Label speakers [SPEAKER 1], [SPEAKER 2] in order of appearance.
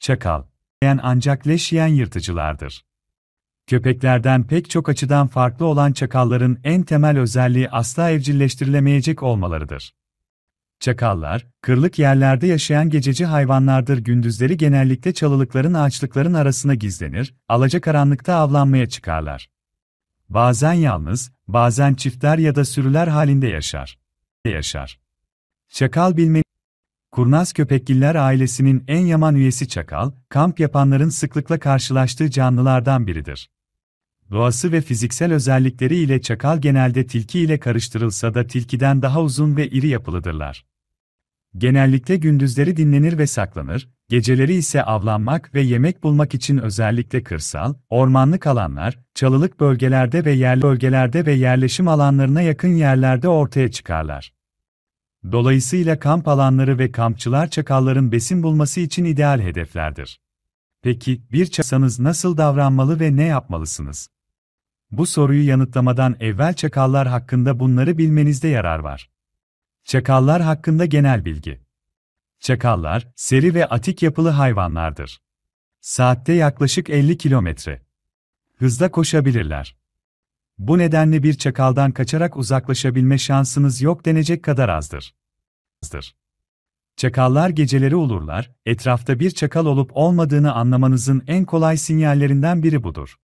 [SPEAKER 1] Çakal. Ancak leş yiyen yırtıcılardır. Köpeklerden pek çok açıdan farklı olan çakalların en temel özelliği asla evcilleştirilemeyecek olmalarıdır. Çakallar, kırlık yerlerde yaşayan gececi hayvanlardır. Gündüzleri genellikle çalılıkların ağaçlıkların arasına gizlenir, alacakaranlıkta avlanmaya çıkarlar. Bazen yalnız, bazen çiftler ya da sürüler halinde yaşar. Çakal bilmeniz. Kurnaz köpekgiller ailesinin en yaman üyesi çakal, kamp yapanların sıklıkla karşılaştığı canlılardan biridir. Doğası ve fiziksel özellikleri ile çakal genelde tilki ile karıştırılsa da tilkiden daha uzun ve iri yapılıdırlar. Genellikle gündüzleri dinlenir ve saklanır, geceleri ise avlanmak ve yemek bulmak için özellikle kırsal, ormanlık alanlar, çalılık bölgelerde ve yerleşim alanlarına yakın yerlerde ortaya çıkarlar. Dolayısıyla kamp alanları ve kampçılar çakalların besin bulması için ideal hedeflerdir. Peki, bir çakalsanız nasıl davranmalı ve ne yapmalısınız? Bu soruyu yanıtlamadan evvel çakallar hakkında bunları bilmenizde yarar var. Çakallar hakkında genel bilgi. Çakallar, seri ve atik yapılı hayvanlardır. Saatte yaklaşık 50 kilometre hızla koşabilirler. Bu nedenle bir çakaldan kaçarak uzaklaşabilme şansınız yok denecek kadar azdır. Çakallar geceleri ulurlar, etrafta bir çakal olup olmadığını anlamanızın en kolay sinyallerinden biri budur.